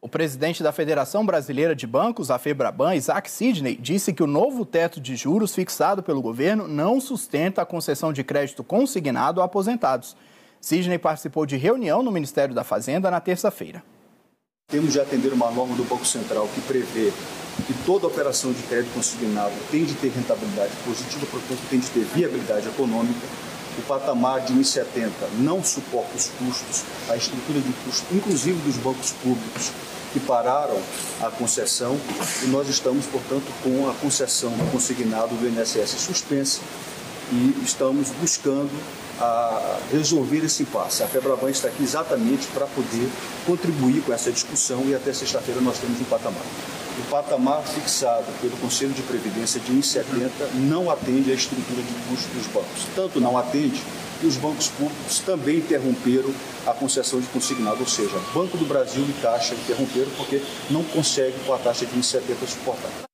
O presidente da Federação Brasileira de Bancos, a FEBRABAN, Isaac Sidney, disse que o novo teto de juros fixado pelo governo não sustenta a concessão de crédito consignado a aposentados. Sidney participou de reunião no Ministério da Fazenda na terça-feira. Temos de atender uma norma do Banco Central que prevê que toda operação de crédito consignado tem de ter rentabilidade positiva, portanto tem de ter viabilidade econômica. O patamar de 1,70 não suporta os custos, a estrutura de custo, inclusive dos bancos públicos, que pararam a concessão, e nós estamos, portanto, com a concessão consignado do INSS suspensa e estamos buscando resolver esse impasse. A FEBRABAN está aqui exatamente para poder contribuir com essa discussão e até sexta-feira nós temos um patamar. O patamar fixado pelo Conselho de Previdência de 1,70 não atende à estrutura de custo dos bancos. Tanto não atende que os bancos públicos também interromperam a concessão de consignado, ou seja, Banco do Brasil e Caixa interromperam porque não conseguem com a taxa de 1,70 suportar.